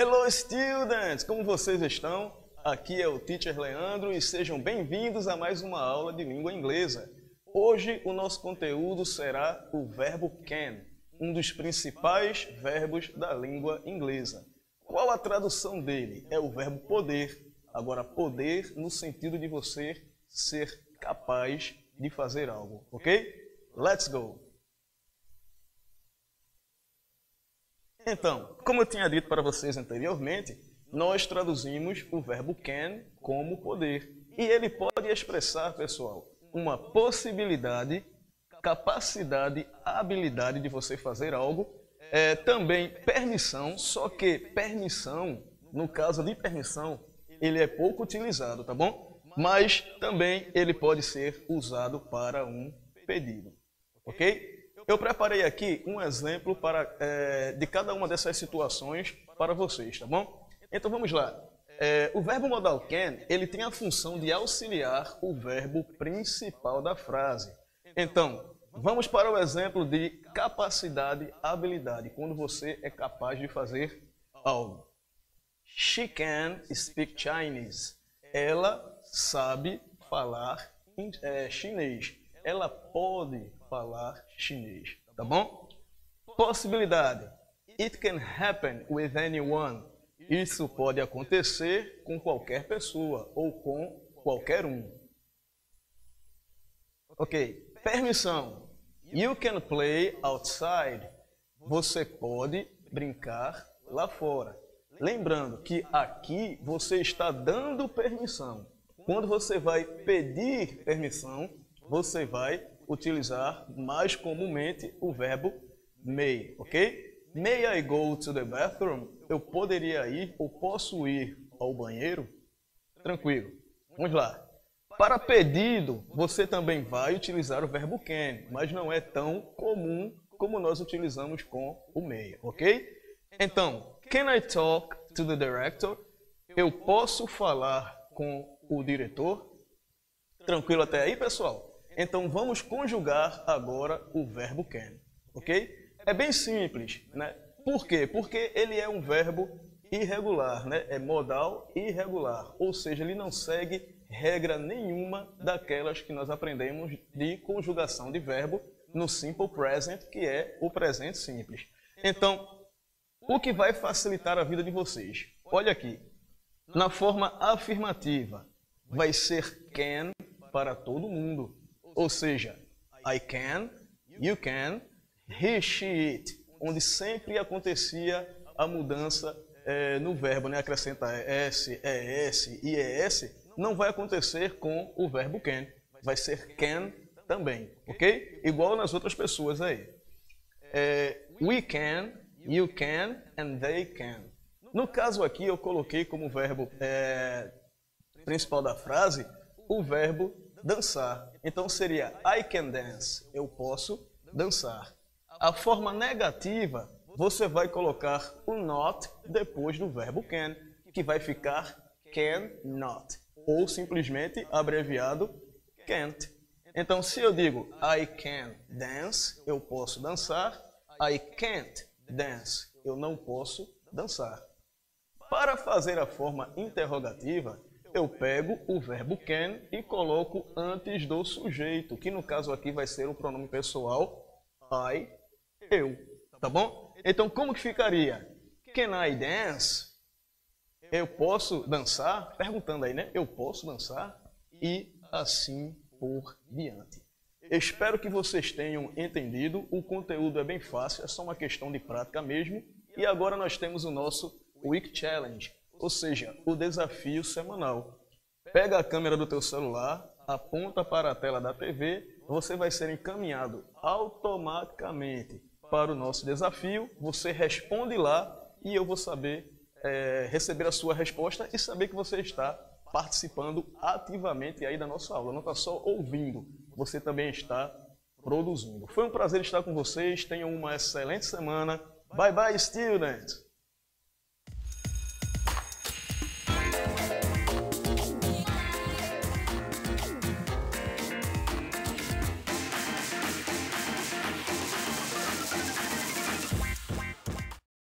Hello students! Como vocês estão? Aqui é o Teacher Leandro e sejam bem-vindos a mais uma aula de língua inglesa. Hoje o nosso conteúdo será o verbo can, um dos principais verbos da língua inglesa. Qual a tradução dele? É o verbo poder. Agora, poder no sentido de você ser capaz de fazer algo, ok? Let's go! Então, como eu tinha dito para vocês anteriormente, nós traduzimos o verbo can como poder. E ele pode expressar, pessoal, uma possibilidade, capacidade, habilidade de você fazer algo. Também permissão, só que permissão, no caso de permissão, ele é pouco utilizado, tá bom? Mas também ele pode ser usado para um pedido, ok? Eu preparei aqui um exemplo de cada uma dessas situações para vocês, tá bom? Então vamos lá. O verbo modal can, ele tem a função de auxiliar o verbo principal da frase. Então, vamos para o exemplo de capacidade, habilidade, quando você é capaz de fazer algo. She can speak Chinese. Ela sabe falar chinês. Ela pode falar chinês, tá bom? Possibilidade. It can happen with anyone. Isso pode acontecer com qualquer pessoa ou com qualquer um. Ok. Permissão. You can play outside. Você pode brincar lá fora. Lembrando que aqui você está dando permissão. Quando você vai pedir permissão, você vai utilizar mais comumente o verbo may, ok? May I go to the bathroom? Eu poderia ir ou posso ir ao banheiro? Tranquilo. Vamos lá. Para pedido, você também vai utilizar o verbo can, mas não é tão comum como nós utilizamos com o may, ok? Então, can I talk to the director? Eu posso falar com o diretor? Tranquilo até aí, pessoal? Então, vamos conjugar agora o verbo can, ok? É bem simples, né? Por quê? Porque ele é um verbo irregular, né? É modal irregular, ou seja, ele não segue regra nenhuma daquelas que nós aprendemos de conjugação de verbo no simple present, que é o presente simples. Então, o que vai facilitar a vida de vocês? Olha aqui, na forma afirmativa, vai ser can para todo mundo. Ou seja, I can, you can, he, she, it, onde sempre acontecia a mudança no verbo, né? Acrescenta S, ES, IES, não vai acontecer com o verbo can, vai ser can também, ok? Igual nas outras pessoas aí. We can, you can, and they can. No caso aqui eu coloquei como verbo principal da frase o verbo dançar. Então seria I can dance. Eu posso dançar. A forma negativa, você vai colocar o not depois do verbo can, que vai ficar cannot, ou simplesmente abreviado can't. Então se eu digo I can dance, eu posso dançar. I can't dance, eu não posso dançar. Para fazer a forma interrogativa, eu pego o verbo can e coloco antes do sujeito, que no caso aqui vai ser o pronome pessoal I, eu, tá bom? Então como que ficaria? Can I dance? Eu posso dançar? Perguntando aí, né? Eu posso dançar? E assim por diante. Espero que vocês tenham entendido. O conteúdo é bem fácil, é só uma questão de prática mesmo. E agora nós temos o nosso Week Challenge, ou seja, o desafio semanal. Pega a câmera do teu celular, aponta para a tela da TV, você vai ser encaminhado automaticamente para o nosso desafio, você responde lá e eu vou saber receber a sua resposta e saber que você está participando ativamente aí da nossa aula. Não está só ouvindo, você também está produzindo. Foi um prazer estar com vocês, tenham uma excelente semana. Bye bye, students!